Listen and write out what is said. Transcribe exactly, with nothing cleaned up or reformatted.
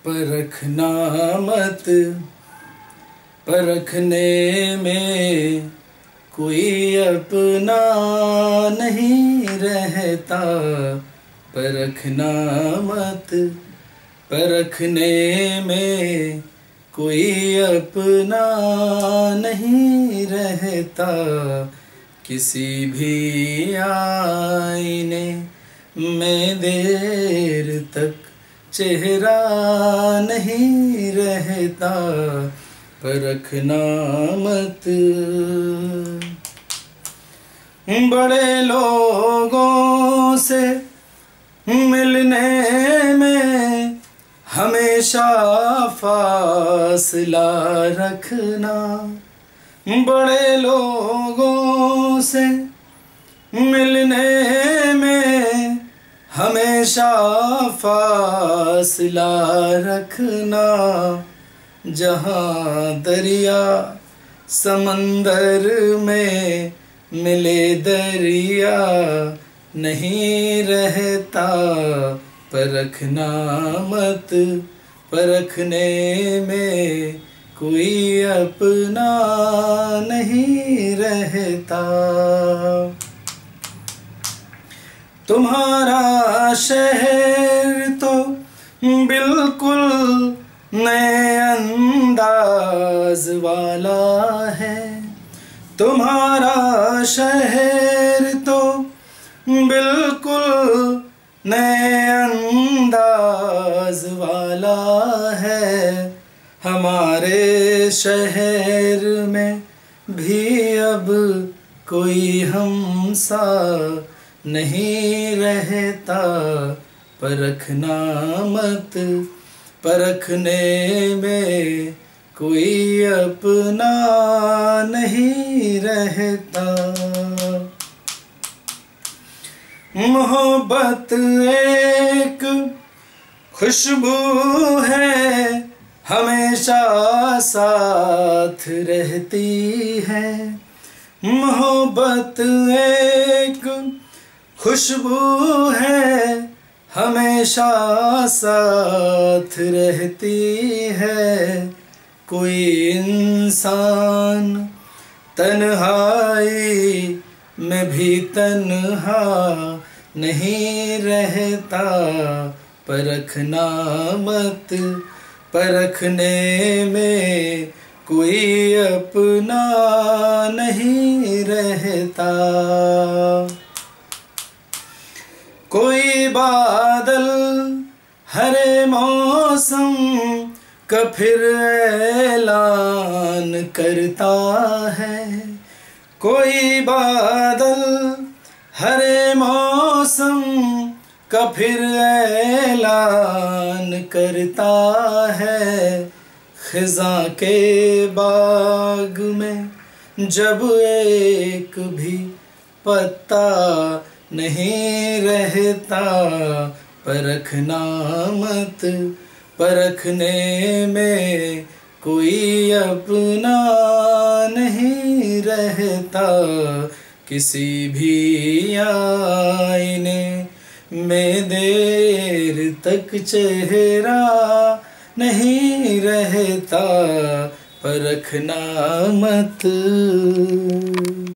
परखना मत, परखने में कोई अपना नहीं रहता। परखना मत, परखने में कोई अपना नहीं रहता। किसी भी आईने में देर तक चेहरा नहीं रहता। परखना मत। बड़े लोगों से मिलने में हमेशा फासला रखना। बड़े लोगों से मिलने में हमेशा फासला रखना। जहाँ दरिया समंदर में मिले दरिया नहीं रहता। परखना मत, परखने में कोई अपना नहीं रहता। तुम्हारा शहर तो बिल्कुल नए अंदाज वाला है। तुम्हारा शहर तो बिल्कुल नए अंदाज वाला है। हमारे शहर में भी अब कोई हमसा नहीं रहता। परखना मत, परखने में कोई अपना नहीं रहता। मोहब्बत एक खुशबू है, हमेशा साथ रहती है। मोहब्बत एक खुशबू है, हमेशा साथ रहती है। कोई इंसान तन्हाई में भी तन्हा नहीं रहता। परखना मत, परखने में कोई अपना नहीं रहता। कोई बादल हरे मौसम का फिर ऐलान करता है। कोई बादल हरे मौसम का फिर ऐलान करता है। खिज़ां के बाग में जब एक भी पत्ता नहीं रहता। परखना मत, परखने में कोई अपना नहीं रहता। किसी भी आईने में देर तक चेहरा नहीं रहता। परखना मत।